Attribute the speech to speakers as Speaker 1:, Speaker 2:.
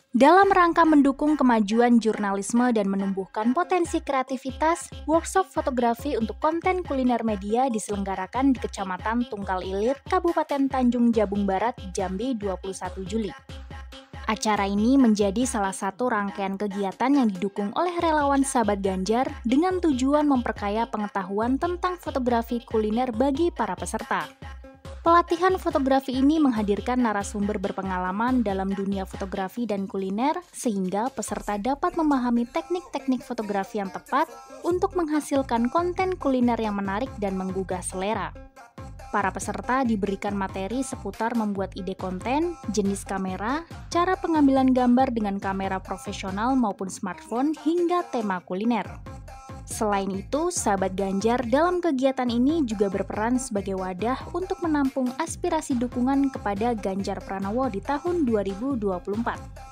Speaker 1: Dalam rangka mendukung kemajuan jurnalisme dan menumbuhkan potensi kreativitas, workshop fotografi untuk konten kuliner media diselenggarakan di Kecamatan Tungkal Ilir, Kabupaten Tanjung Jabung Barat, Jambi 21 Juli. Acara ini menjadi salah satu rangkaian kegiatan yang didukung oleh relawan Sahabat Ganjar dengan tujuan memperkaya pengetahuan tentang fotografi kuliner bagi para peserta. Pelatihan fotografi ini menghadirkan narasumber berpengalaman dalam dunia fotografi dan kuliner sehingga peserta dapat memahami teknik-teknik fotografi yang tepat untuk menghasilkan konten kuliner yang menarik dan menggugah selera. Para peserta diberikan materi seputar membuat ide konten, jenis kamera, cara pengambilan gambar dengan kamera profesional maupun smartphone hingga tema kuliner. Selain itu, Sahabat Ganjar dalam kegiatan ini juga berperan sebagai wadah untuk menampung aspirasi dukungan kepada Ganjar Pranowo di tahun 2024.